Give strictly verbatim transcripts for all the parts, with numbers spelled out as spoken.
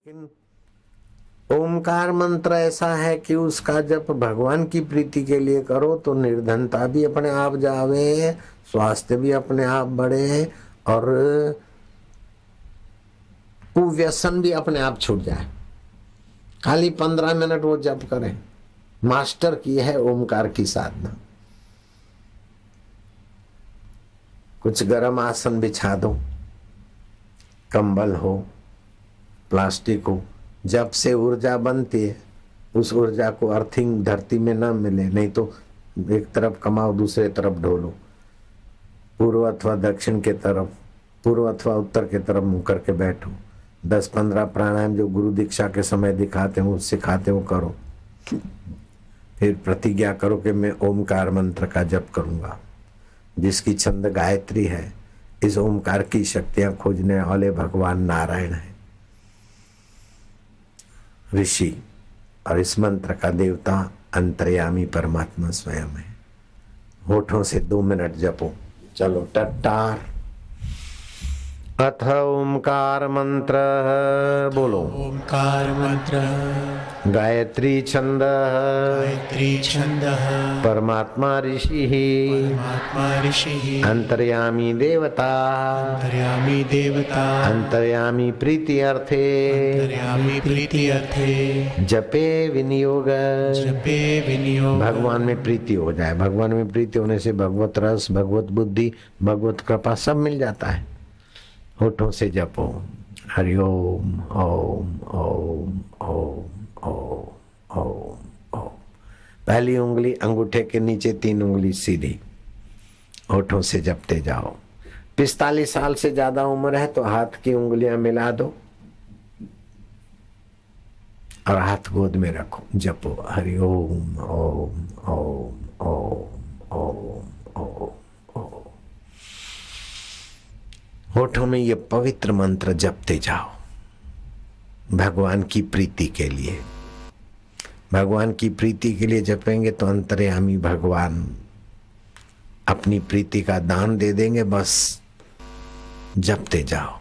लेकिन ओमकार मंत्र ऐसा है कि उसका जब भगवान की प्रीति के लिए करो तो निर्धनता भी अपने आप जावे, स्वास्थ्य भी अपने आप बढ़े और कुव्यसन भी अपने आप छूट जाए। खाली पंद्रह मिनट वो जप करें। मास्टर की है ओमकार की साधना। कुछ गर्म आसन बिछा दो, कंबल हो, प्लास्टिक हो। जब से ऊर्जा बनती है उस ऊर्जा को अर्थिंग धरती में ना मिले, नहीं तो एक तरफ कमाओ दूसरे तरफ ढोलो, पूर्व अथवा दक्षिण के तरफ, पूर्व अथवा उत्तर के तरफ मुंह करके बैठो। दस पंद्रह प्राणायाम जो गुरु दीक्षा के समय दिखाते हो सिखाते हो करो। फिर प्रतिज्ञा करो कि मैं ओमकार मंत्र का जप करूंगा। जिसकी छंद गायत्री है, इस ओमकार की शक्तियां खोजने वाले भगवान नारायण है, ऋषि, और इस मंत्र का देवता अंतर्यामी परमात्मा स्वयं है। होठों से दो मिनट जपो। चलो टट्टार। अथ ओमकार मंत्र बोलो। ओमकार मंत्र गायत्री छंद गायत्री छंद परमात्मा ऋषि परमात्मा ऋषि अंतर्यामी देवता अंतर्यामी देवता अंतर्यामी प्रीति अर्थे अंतर्यामी प्रीति अर्थे जपे विनियोग। जपे विनियोग। भगवान में प्रीति हो जाए। भगवान में प्रीति होने से भगवत रस, भगवत बुद्धि, भगवत कृपा सब मिल जाता है। होठों से जपो हरि ओम ओम ओम ओम ओम ओम ओम। पहली उंगली अंगूठे के नीचे, तीन उंगली सीधी। होठों से जपते जाओ। पिस्तालीस साल से ज्यादा उम्र है तो हाथ की उंगलियां मिला दो और हाथ गोद में रखो। जपो हरि ओम ओम ओम ओम ओम ओम। होठों में ये पवित्र मंत्र जपते जाओ भगवान की प्रीति के लिए। भगवान की प्रीति के लिए जपेंगे तो अंतर्यामी भगवान अपनी प्रीति का दान दे देंगे। बस जपते जाओ।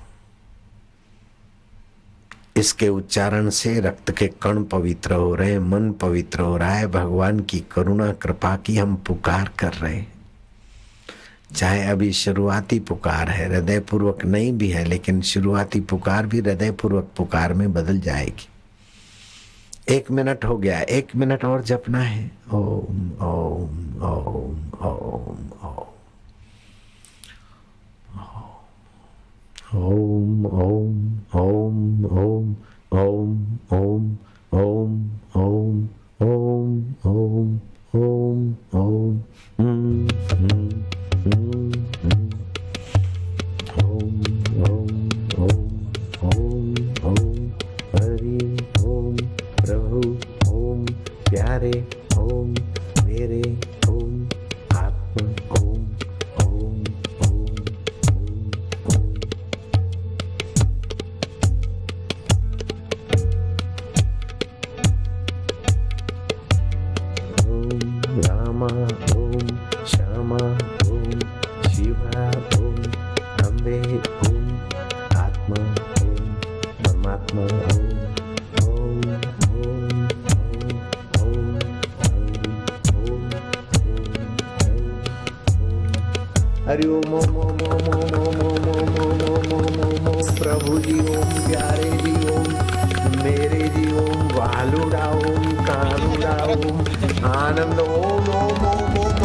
इसके उच्चारण से रक्त के कण पवित्र हो रहे हैं, मन पवित्र हो रहा है। भगवान की करुणा कृपा की हम पुकार कर रहे हैं। चाहे अभी शुरुआती पुकार है, हृदय पूर्वक नहीं भी है, लेकिन शुरुआती पुकार भी हृदय पूर्वक पुकार में बदल जाएगी। एक मिनट हो गया, एक मिनट और जपना है। ओम ओम ओम ओम ओम ओम ओम ओम ओम ओम ओम ओम ओम ओम ओम ओम। प्यारे ओम, मेरे ओम, आत्मा ओम ओम ओम ओम ओम। ओम रामा ओम, श्यामा ओम, शिवा ओम, अम्बे ओम, आत्मा ओम, परमात्मा ओम। हरि ओम ओम ओम ओम ओम ओम ओम ओम ओम ओम ओम ओम। प्रभु जी ओम, प्यारे जी ओम, मेरे जी ओम, वालुड़ा ओम, कानुड़ा ओम, आनंद ओम ओम ओम ओम।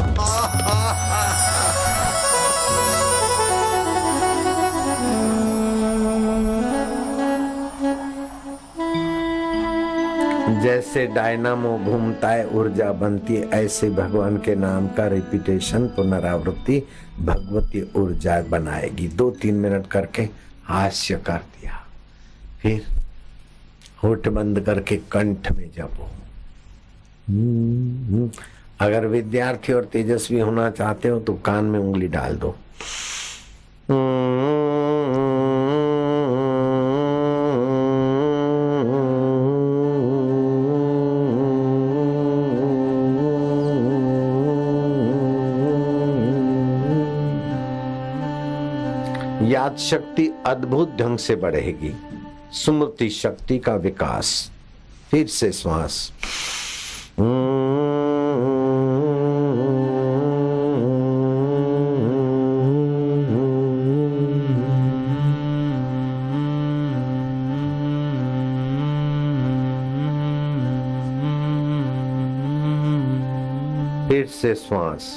जैसे डायनामो घूमता है ऊर्जा बनती है, ऐसे भगवान के नाम का रिपीटेशन, पुनरावृत्ति भगवती ऊर्जा बनाएगी। दो तीन मिनट करके हास्य कर दिया, फिर होठ बंद करके कंठ में जपो। अगर विद्यार्थी और तेजस्वी होना चाहते हो तो कान में उंगली डाल दो। याद शक्ति अद्भुत ढंग से बढ़ेगी। स्मृति शक्ति का विकास। फिर से श्वास। फिर से श्वास।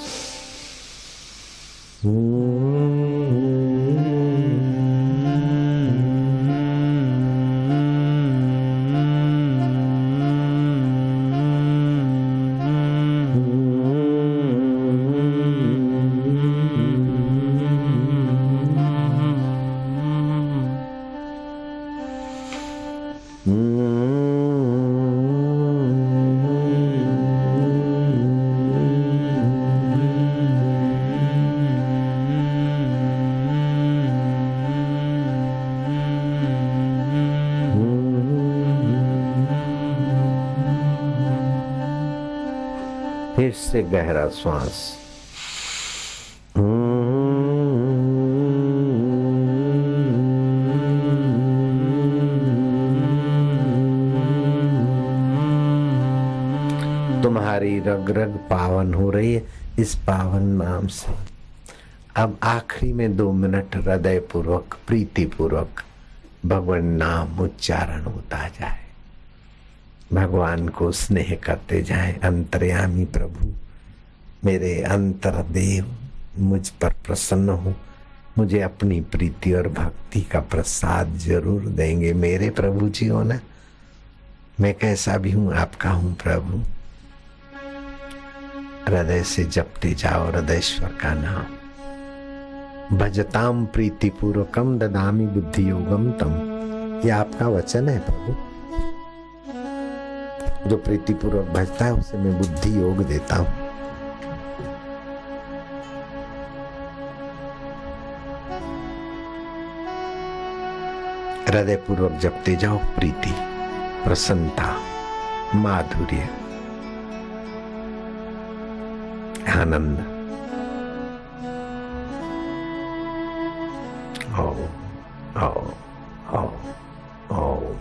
फिर से गहरा श्वास। तुम्हारी रग रग पावन हो रही है इस पावन नाम से। अब आखिरी में दो मिनट हृदय पूर्वक प्रीति पूर्वक भगवान नाम उच्चारण होता जाए, भगवान को स्नेह करते जाएं। अंतर्यामी प्रभु, मेरे अंतरदेव, मुझ पर प्रसन्न हो, मुझे अपनी प्रीति और भक्ति का प्रसाद जरूर देंगे। मेरे प्रभु जी हो ना, मैं कैसा भी हूं आपका हूं प्रभु। हृदय से जपते जाओ हृदयेश्वर का नाम। भजताम प्रीति पूर्वकम ददामी बुद्धि योगम तम, ये आपका वचन है प्रभु। जो प्रीति पूर्वक भजता है उसे मैं बुद्धि योग देता हूं। हृदय पूर्वक जपते जाओ प्रीति, प्रसन्नता, माधुर्य, आनंद। ओम ओम ओम ओम।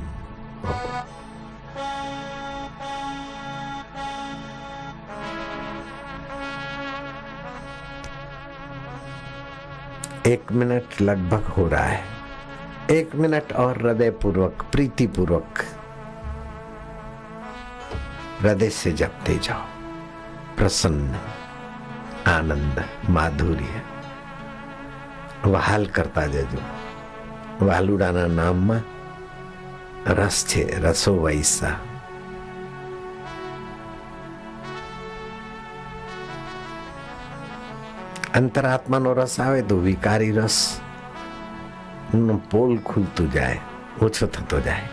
एक मिनट लगभग हो रहा है। एक मिनट और हृदय पूर्वक प्रीति पूर्वक हृदय से जपते जाओ। प्रसन्न, आनंद, माधुर्य वहाल करता जजो। वालुડાના નામમાં રસ છે, રસો વૈસા। અંતરાત્માનો રસ આવે તો વિકારી રસ નો પોલ ખુલતું જાય, ઓછો થતો જાય।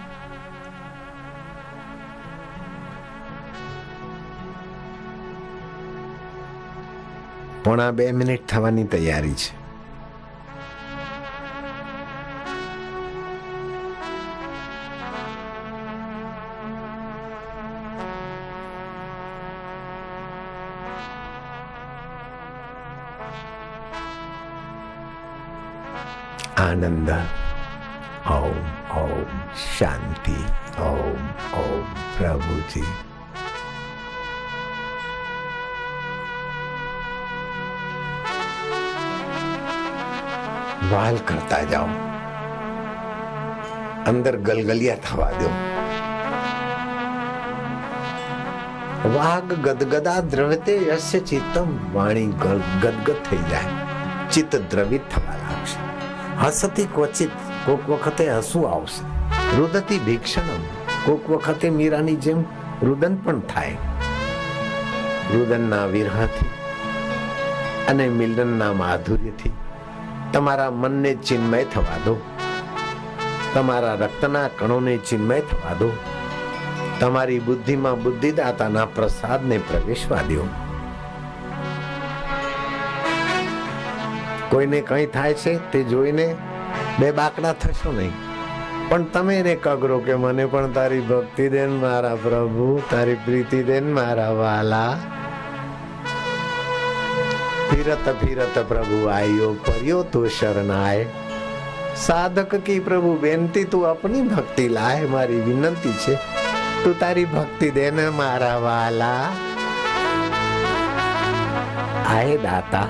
પોણા બે મિનિટ થવાની તૈયારી છે। आनंद, ओम ओम शांति, ओम ओम प्रभु जी। वाल करता जाओ, अंदर गलगलिया थवा दो। वाग गदगदा द्रवते यस्य चित्तम, वाणी गदगद थई जाए, चित्त द्रवित थवा लागशे। हसती क्वचित, कोक वखते हसू आवशे। रुदती भीक्षणम, कोक वखते मीरानी जेम रुदन पण थाय। रुदनना विरहથી અને મિલનના માધુર્યથી તમારા મનને ચિન્મય થવા દો, તમારા રક્તના કણોને ચિન્મય થવા દો, તમારી બુદ્ધિમાં બુદ્ધિદાતાના પ્રસાદને પ્રવેશવા દો। કોઈને કંઈ થાય છે તે જોઈને બે બાકડા થશો નહીં, પણ તમે એને કગરો કે મને પણ તારી ભક્તિ દેન મારા પ્રભુ, તારી પ્રીતિ દેન મારા વાલા। फिरत फिरत प्रभु आयो, पर्यो तो शरणाय। साधक की प्रभु बेनती तू अपनी भक्ति लाए, मारी विनंती छे तू तारी भक्ति देने मारा वाला। आए दाता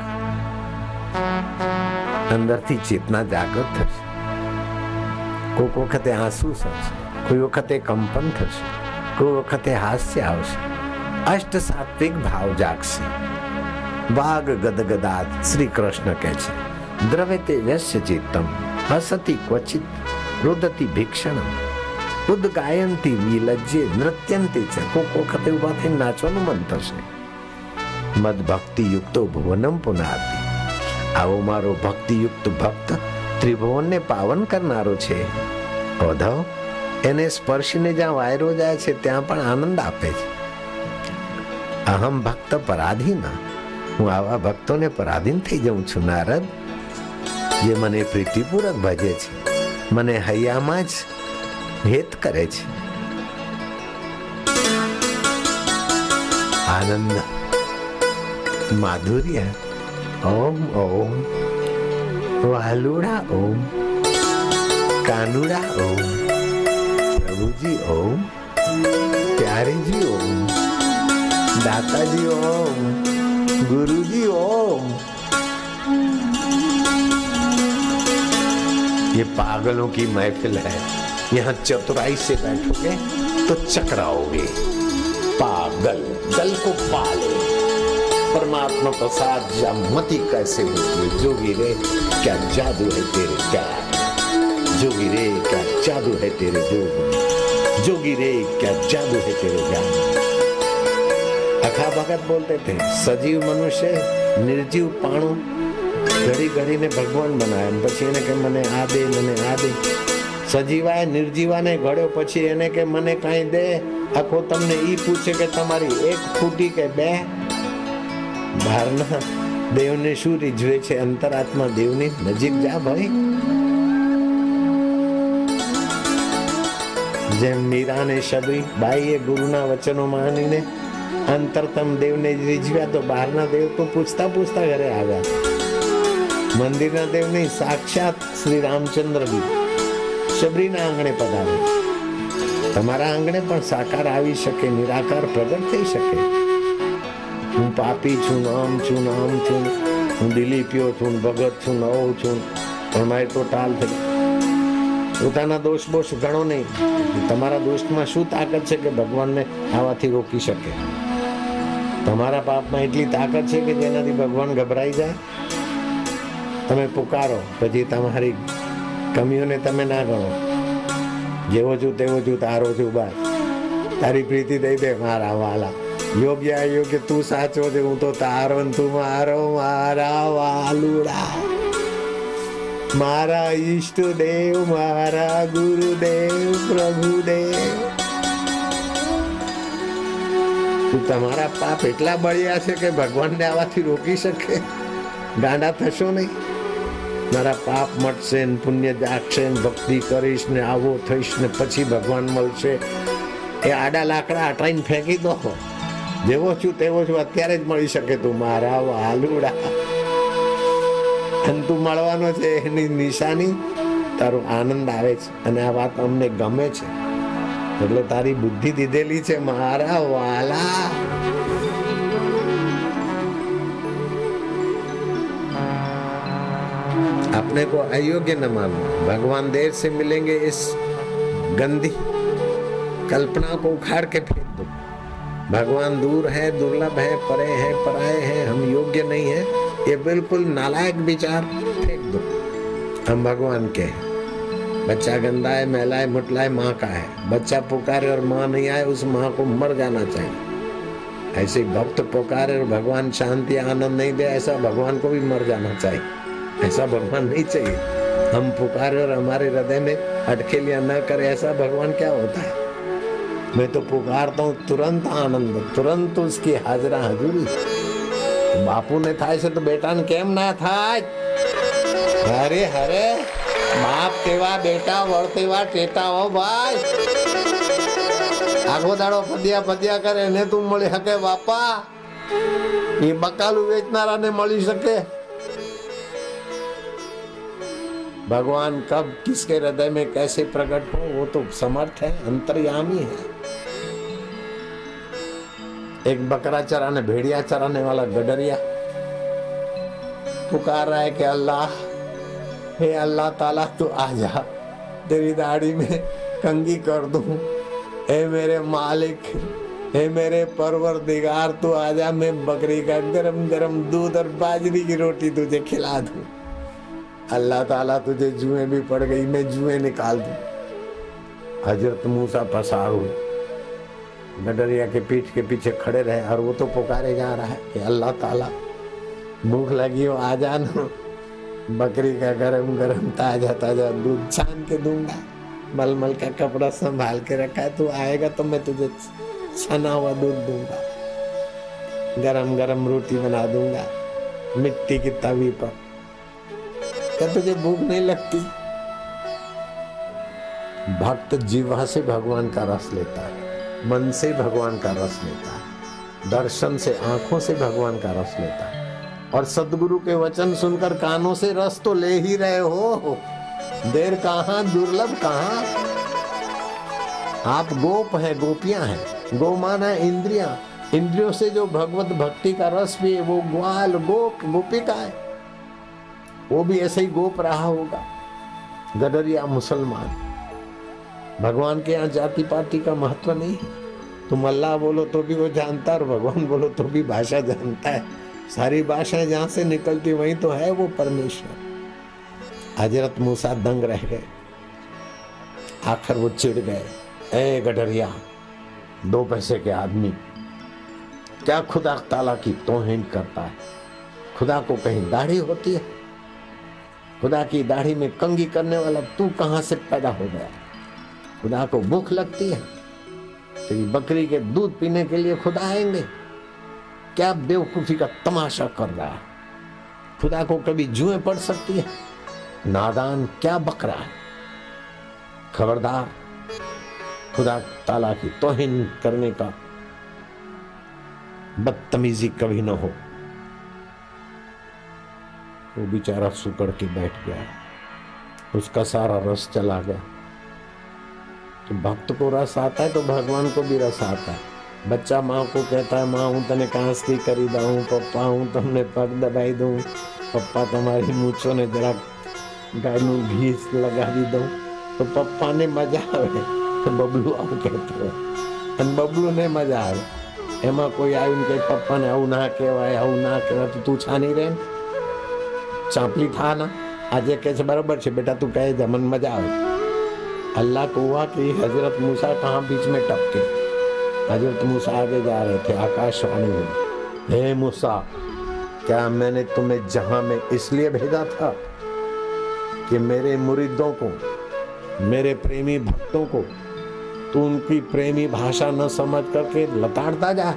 अंदरथी चेतना जागृत थशे, कोई वखते आंसू थशे, कोई वखते कंपन थशे, कोई वखते हास्य आवशे। अष्ट सात्विक भाव जागशे। वाग गदगदात श्री कृष्ण कहे छे द्रव्यते यस्य चित्तम हसति क्वचित रुदति भिक्षणम उद्गायन्ति विलज्जे नृत्यन्ति च। कोक वखते उभा थईने नाचવાનું મન થશે। મદ ભક્તિ યુક્તો ભુવનમ પુનાતિ। આવો મારો ભક્તિ યુક્ત ભક્ત ત્રિભુવનને પાવન કરનારો છે। ઓધવ એને સ્પર્શીને જ્યાં વાયરો જાય છે ત્યાં પણ આનંદ આપે છે। અહમ ભક્ત પરાધીન, હું આવા ભક્તોને પરાધીન થઈ જાઉં છું નારદ, જે મને પ્રીતિપૂર્વક ભજે છે, મને હૈયામાં જ હેત કરે છે। આનંદ માધુર્ય ઓમ ઓમ વાલુડા ઓમ કાનુડા ઓમ પ્રભુજી ઓમ प्यारेजी ओम दाताजी ओम गुरुजी ओम। ये पागलों की महफिल है, यहाँ चतुराई से बैठोगे तो चकराओगे। पागल दल को पाले, परमात्मा प्रसाद या मति कैसे होती है। जोगी रे क्या जादू है तेरे प्यार, जोगी रे क्या जादू है तेरे जोग, जोगी रे क्या जादू है तेरे ज्ञान। अखा भगत बोलते थे सजीव मनुष्य निर्जीव पाणु घड़ी घड़ी ने भगवान बनाया, પછી એને કે મને આ દે મને આ દે। સજીવાએ નિર્જીવાને ઘડ્યો, પછી એને કે મને કાંઈ દે। આખો તમને ઈ પૂછે કે તમારી એક ફૂટી કે બે। બહારના દેવને શું રીઝવે છે, અંતરાત્મા દેવની નજીક જા ભાઈ। જેમ મીરા ને શબરી બાઈએ ગુરુના વચનો માનીને અંતરતમ દેવને રીઝવ્યા, તો બહારના દેવ તો પૂછતા પૂછતા ઘરે આવ્યા। મંદિરના દેવ નહીં, સાક્ષાત શ્રી રામચંદ્ર બી શબરીના આંગણે પધારે। તમારા આંગણે પણ સાકાર આવી શકે, નિરાકાર પ્રગટ થઈ શકે। હું પાપી છું, નામ છું, નામ છું, હું દિલીપ્યો છું, ભગત છું, નવો છું, પણ મારી તો ટાલ થઈ। પોતાના દોષ બોષ ગણો નહીં, તમારા દોષમાં શું તાકાત છે કે ભગવાનને આવાથી રોકી શકે। તમારા પાપમાં એટલી તાકાત છે કે જેનાથી ભગવાન ગભરાઈ જાય। તમે પુકારો, પછી તમારી કમીઓને તમે ના ગણો। જેવો છું તેવો છું, તારો છું, બસ તારી પ્રીતિ દઈ દે મારા વાલા। યોગ્ય અયોગ્ય તું સાચો છે, હું તો તારો ને તું મારો, મારા વાલુડા, મારા ઈષ્ટ દેવ, મારા ગુરુદેવ, પ્રભુદેવ। તું તમારા પાપ એટલા બળિયા છે કે ભગવાનને આવાથી રોકી શકે? ગાંડા થશો નહીં। મારા પાપ મટશે ને પુણ્ય જાગશે ને ભક્તિ કરીશ ને આવો થઈશ ને પછી ભગવાન મળશે। એ આડા લાકડા હટાઈને ફેંકી દો। જેવો છું તેવો છું અત્યારે જ મળી શકે તું મારા વાલુડા। અને તું મળવાનો છે એની નિશાની તારો આનંદ આવે છે, અને આ વાત અમને ગમે છે, એટલે તારી બુદ્ધિ દીધેલી છે મારા વાલા। अपने को अयोग्य न मानो। भगवान देर से मिलेंगे इस गंदी कल्पना को उखाड़ के फेंक दो। भगवान दूर है, दुर्लभ है, परे है, पराये है, हम योग्य नहीं है, ये बिल्कुल नालायक विचार फेंक दो। हम भगवान के हैं। बच्चा गंदा है, मैला है, मुटला है, माँ का है। बच्चा पुकारे और माँ नहीं आए, उस माँ को मर जाना चाहिए। ऐसे भक्त पुकारे और भगवान शांति आनंद नहीं दे, ऐसा भगवान को भी मर जाना चाहिए। ऐसा भगवान नहीं चाहिए। हम पुकारे और हमारे हृदय में अटखेलियां न करे, ऐसा भगवान क्या होता है? मैं तो पुकारता हूँ तुरंत आनंद, तुरंत उसकी हाजरा हजूरी। बापू ने थाय से तो बेटा ने केम ना थाय। हरे हरे बाप तेवा बेटा वड़ तेवा टेटा हो भाई। आगो दाड़ो पदिया पदिया करे ने तू मળી શકે બાપા? એ બકાલું વેચનારાને મળી શકે? भगवान कब किसके हृदय में कैसे प्रकट हो वो तो समर्थ है, अंतर्यामी है। एक बकरा चराने भेड़िया चराने वाला गडरिया पुकार रहा है कि अल्लाह, हे अल्लाह ताला तू आ जा, तेरी दाढ़ी में कंघी कर दूं। हे मेरे मालिक, हे मेरे परवरदिगार तू आ जा, मैं बकरी का गरम गरम दूध और बाजरी की रोटी तुझे खिला दूं। अल्लाह ताला तुझे जुएं भी पड़ गई, मैं जुएं निकाल दूं। हजरत मूसा पसार हुए, गडरिया के पीठ के पीछे खड़े रहे और वो तो पुकारे जा रहा है कि अल्लाह ताला भूख लगी हो आ जाना, बकरी का गरम गरम ताजा ताजा दूध छान के दूंगा, मलमल का कपड़ा संभाल के रखा है, तू आएगा तो मैं तुझे छना हुआ दूध दूंगा, गरम गरम रोटी बना दूंगा मिट्टी की तवी पर। क्या तुझे भूख नहीं लगती? भक्त जीवा से भगवान का रस लेता है, मन से भगवान का रस लेता है, दर्शन से आंखों से भगवान का रस लेता है, और सदगुरु के वचन सुनकर कानों से रस तो ले ही रहे हो। देर कहाँ, दुर्लभ कहाँ। आप गोप हैं, गोपियां हैं। गो माना इंद्रियां, इंद्रियों से जो भगवत भक्ति का रस भी है वो ग्वाल गोप गोपिका है, वो भी ऐसे ही गोप रहा होगा। गडरिया मुसलमान, भगवान के यहाँ जाति पाति का महत्व नहीं है। तुम अल्लाह बोलो तो भी वो जानता है और भगवान बोलो तो भी भाषा जानता है। सारी भाषाएं जहां से निकलती वहीं तो है वो परमेश्वर। हजरत मूसा दंग रह गए, आखिर वो चिढ़ गए, ए गडरिया दो पैसे के आदमी, क्या खुदा ताला की तौहीन करता है? खुदा को कहीं दाढ़ी होती है? खुदा की दाढ़ी में कंघी करने वाला तू कहां से पैदा हो गया? खुदा को भूख लगती है? तेरी बकरी के दूध पीने के लिए खुदा आएंगे? क्या बेवकूफी का तमाशा कर रहा है? खुदा को कभी जुएं पड़ सकती है? नादान क्या बक रहा है? खबरदार, खुदा ताला की तौहीन करने का बदतमीजी कभी न हो। वो बेचारा सुकड़ के बैठ गया, उसका सारा रस चला गया। तो भक्त को रस आता है तो भगवान को भी रस आता है। बच्चा माँ को कहता है, माँ हूँ तने कांस्ती करी दूं, पप्पा हूँ तुमने पग दबाई दूं, पप्पा तुम्हारी मूछों ने जरा गायनु घी लगा दी दूं, तो पप्पा ने मजा आवे तो बबलू आવું कहते हो, અને બબલુ ને મજા આવે। એમાં કોઈ આવીને કે પપ્પાને આવું ના કહેવાય, આવું ના કહેવાય, તો તું છાની રહે, ચાંપલી થા ના। આજે કહે છે બરાબર છે બેટા, તું કહે જા, મને મજા આવે। अल्लाह को हुआ कि हजरत मूसा कहाँ बीच में टपके। हजरत मूसा आगे जा रहे थे, आकाशवाणी हुई, हे मूसा, क्या मैंने तुम्हें जहां में इसलिए भेजा था कि मेरे मुरीदों को, मेरे प्रेमी भक्तों को तू उनकी प्रेमी भाषा न समझ करके लताड़ता जा?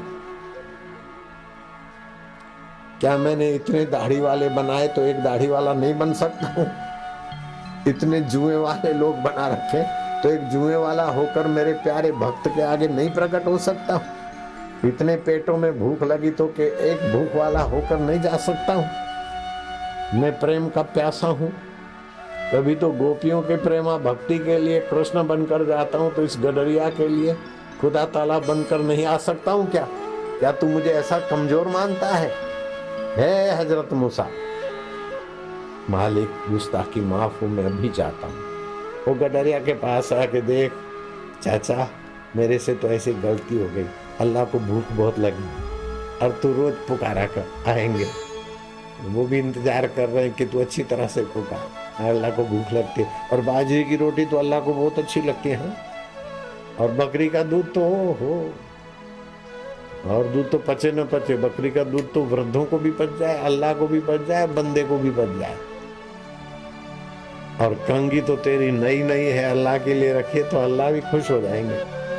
क्या मैंने इतने दाढ़ी वाले बनाए तो एक दाढ़ी वाला नहीं बन सकता हूं? इतने जुए वाले लोग बना रखे तो एक जुए वाला होकर मेरे प्यारे भक्त के आगे नहीं प्रकट हो सकता हूं? इतने पेटों में भूख लगी तो कि एक भूख वाला होकर नहीं जा सकता हूं? मैं प्रेम का प्यासा हूं, कभी तो गोपियों के प्रेमा भक्ति के लिए कृष्ण बनकर जाता हूं, तो इस गडरिया के लिए खुदा ताला बनकर नहीं आ सकता हूं क्या? क्या तू मुझे ऐसा कमजोर मानता है? हे हजरत मूसा, मालिक गुस्ताखी माफ हो, मैं अभी जाता हूँ। वो गडरिया के पास आके, देख चाचा मेरे से तो ऐसी गलती हो गई, अल्लाह को भूख बहुत लगी और तू रोज पुकारा कर आएंगे, वो भी इंतजार कर रहे हैं कि तू अच्छी तरह से पुकार, अल्लाह को भूख लगती है। और बाजरे की रोटी तो अल्लाह को बहुत अच्छी लगती है, और बकरी का दूध तो हो, हो। और दूध तो पचे न पचे, बकरी का दूध तो वृद्धों को भी पच जाए, अल्लाह को भी पच जाए, बंदे को भी पच जाए। और कंगी तो तेरी नई नई है, अल्लाह के लिए रखिए तो अल्लाह भी खुश हो जाएंगे।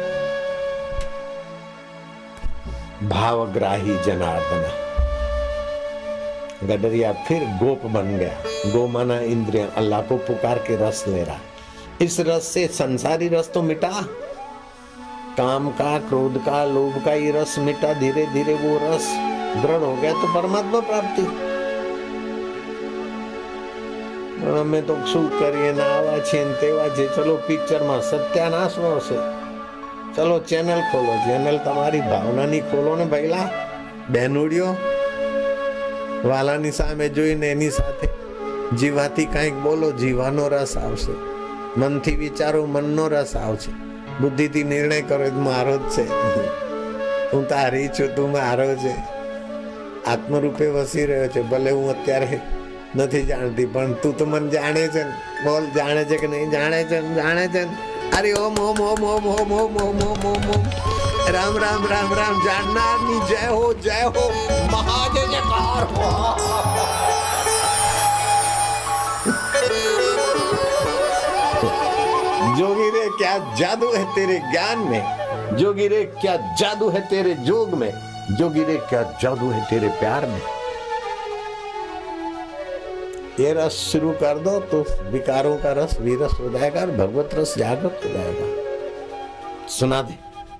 भावग्राही जनार्दन। गडरिया फिर गोप बन गया। गो माना इंद्रियां, अल्लाह को पुकार के रस ले रहा। इस रस से संसारी रस तो मिटा, काम का, क्रोध का, लोभ का ये रस मिटा, धीरे धीरे वो रस दृढ़ हो गया तो परमात्मा प्राप्ति। પણ અમે તો શું કરીએ ને આવા છે ને તેવા છે. ચલો પિક્ચરમાં સત્યાનાશ નો છે. ચલો ચેનલ ખોલો, ચેનલ તમારી ભાવનાની ખોલો ને ભઈલા બેનુડિયો. વાલાની સામે જોઈને એની સાથે જીવાથી કંઈક બોલો, જીવાનો રસ આવશે. મનથી વિચારો, મનનો રસ આવશે. બુદ્ધિથી નિર્ણય કરો મારો જ છે, હું તારી છું, તું મારો છે. આત્મરૂપે વસી રહ્યો છે. ભલે હું અત્યારે નથી જાણતી પણ તું તો મને જાણે છે. બોલ, જાણે છે કે નહીં? જાણે છે, જાણે છે. અરે ઓમ ઓમ ઓમ ઓમ ઓમ ઓમ ઓમ ઓમ ઓમ ઓમ. રામ રામ રામ રામ. જાણનારની જય હો, જય હો, મહાજય જયકાર હો. जोगी रे क्या जादू है तेरे ज्ञान में, जोगी रे क्या जादू है तेरे जोग में, जोगी रे क्या जादू है तेरे प्यार में. ये रस शुरू कर दो तो विकारों का रस विरस हो जाएगा और भगवत रस जागृत हो जाएगा. सुना दे.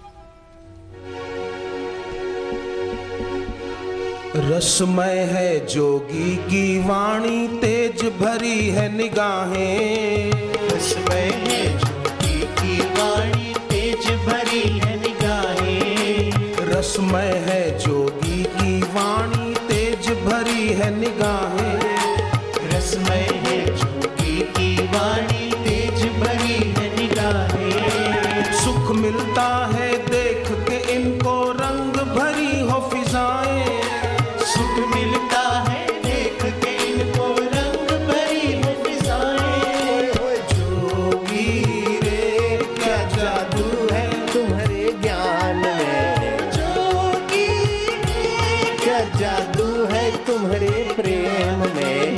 रसमय है जोगी की वाणी, तेज भरी है निगाहें. रसमय है जोगी की वाणी, तेज भरी है निगाहें. रसमय है जोगी की वाणी, तेज भरी है निगाहें. रसमय है जोगी की वाणी, तेज भरी है निगाहें. सुख मिलता है देख के इनको, रंग भरी हो फिजाएं. सुख मिलता है देख के इनको, रंग भरी हो फिजाएं. जोगी रे क्या जादू है तुम्हारे ज्ञान में, जोगी क्या जादू है तुम्हारे प्रेम में.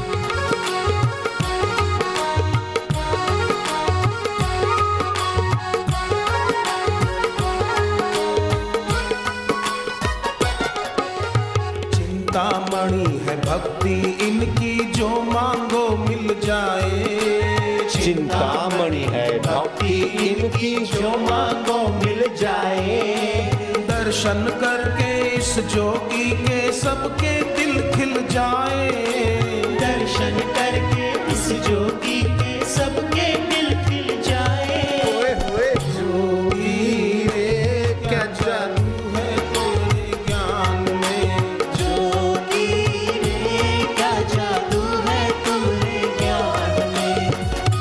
चिंतामणि है भक्ति इनकी, जो मांगो मिल जाए. चिंतामणि है भक्ति इनकी, जो मांगो मिल जाए. दर्शन करके इस जोगी के सबके दिल खिल जाए. दर्शन करके इस जोगी के सबके दिल खिल जाए. ओए ओए जोगी रे क्या जादू है तेरे ज्ञान में. जोगी रे क्या जादू है तुम्हारे ज्ञान में.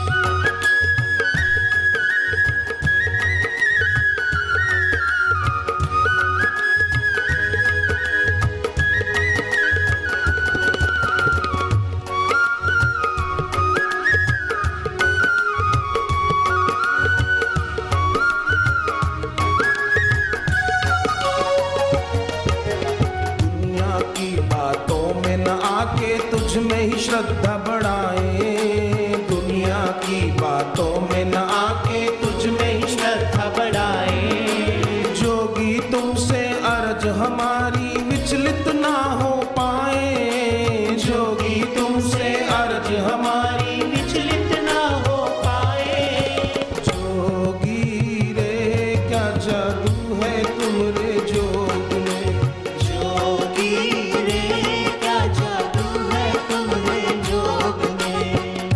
दुनिया की बातों में न आके तुझ में ही श्रद्धा बढ़ाए. दुनिया की बातों में न आके तुझ में ही श्रद्धा बढ़ाए. जोगी तुमसे अर्ज हमारी विचलित ना हो पाए. जोगी तुमसे अर्ज हमारी विचलित ना हो पाए. जोगी रे क्या जादू है तुमरे जोग में. जोगी रे क्या जादू है तुम्हारे जोग में.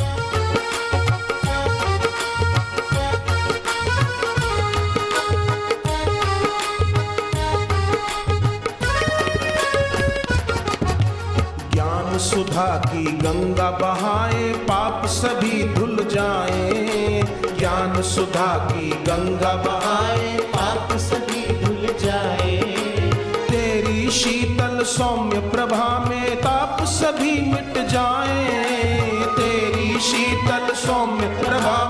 ज्ञान सुधा की गंगा बहाए, पाप सभी धुल जाए. ज्ञान सुधा की गंगा बहाए, पाप सभी धुल जाए. तेरी शीतल सौम्य प्रभा में ताप सभी मिट जाए. तेरी शीतल सौम्य प्रभा